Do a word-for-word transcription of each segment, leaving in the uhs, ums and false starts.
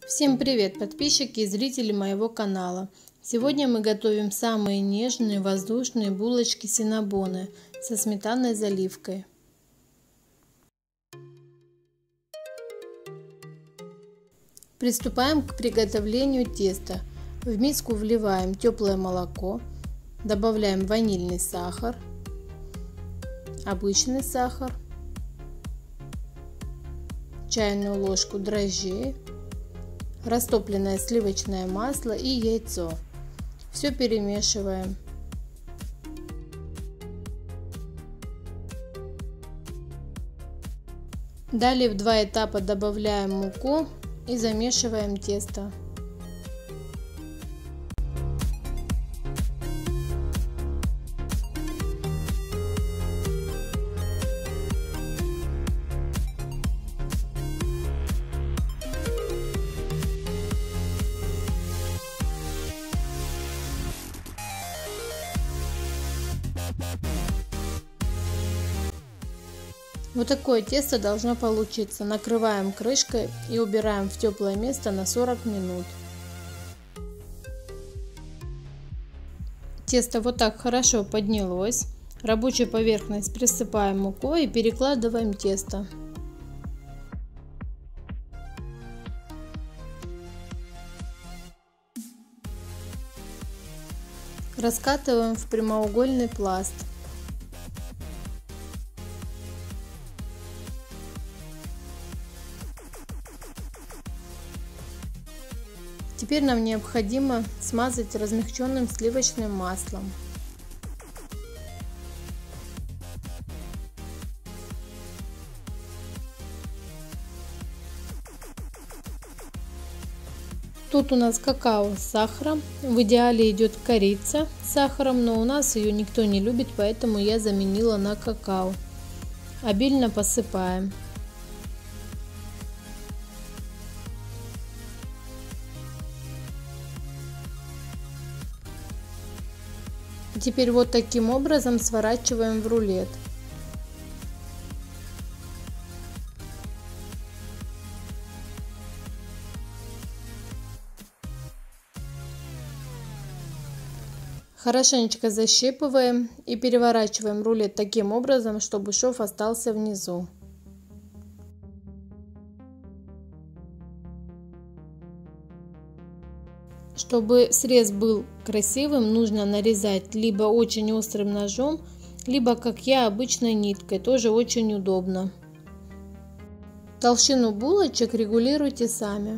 Всем привет, подписчики и зрители моего канала. Сегодня мы готовим самые нежные воздушные булочки синнабоны со сметанной заливкой. Приступаем к приготовлению теста. В миску вливаем теплое молоко, добавляем ванильный сахар, обычный сахар, чайную ложку дрожжей, растопленное сливочное масло и яйцо. Все перемешиваем. Далее в два этапа добавляем муку и замешиваем тесто. Вот такое тесто должно получиться. Накрываем крышкой и убираем в теплое место на сорок минут. Тесто вот так хорошо поднялось. Рабочую поверхность присыпаем мукой и перекладываем тесто. Раскатываем в прямоугольный пласт. Теперь нам необходимо смазать размягченным сливочным маслом. Тут у нас какао с сахаром. В идеале идет корица с сахаром, но у нас ее никто не любит, поэтому я заменила на какао. Обильно посыпаем. Теперь вот таким образом сворачиваем в рулет. Хорошенечко защипываем и переворачиваем рулет таким образом, чтобы шов остался внизу. Чтобы срез был красивым, нужно нарезать либо очень острым ножом, либо, как я, обычной ниткой, тоже очень удобно. Толщину булочек регулируйте сами.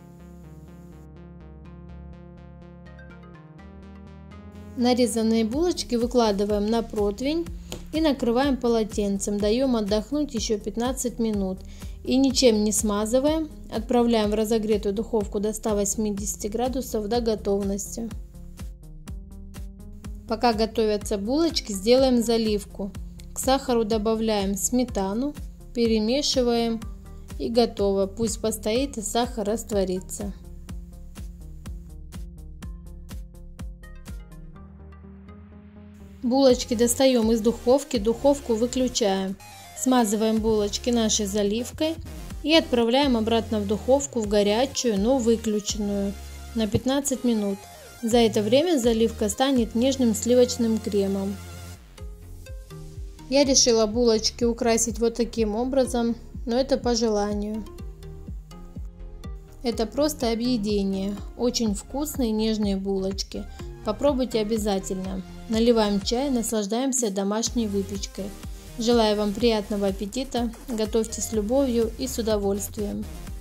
Нарезанные булочки выкладываем на противень и накрываем полотенцем. Даем отдохнуть еще пятнадцать минут. И ничем не смазываем. Отправляем в разогретую духовку до ста восьмидесяти градусов до готовности. Пока готовятся булочки, сделаем заливку. К сахару добавляем сметану, перемешиваем и готово. Пусть постоит и сахар растворится. Булочки достаем из духовки, духовку выключаем. Смазываем булочки нашей заливкой и отправляем обратно в духовку в горячую, но выключенную на пятнадцать минут. За это время заливка станет нежным сливочным кремом. Я решила булочки украсить вот таким образом, но это по желанию. Это просто объедение. Очень вкусные нежные булочки. Попробуйте обязательно. Наливаем чай, наслаждаемся домашней выпечкой. Желаю вам приятного аппетита, готовьте с любовью и с удовольствием.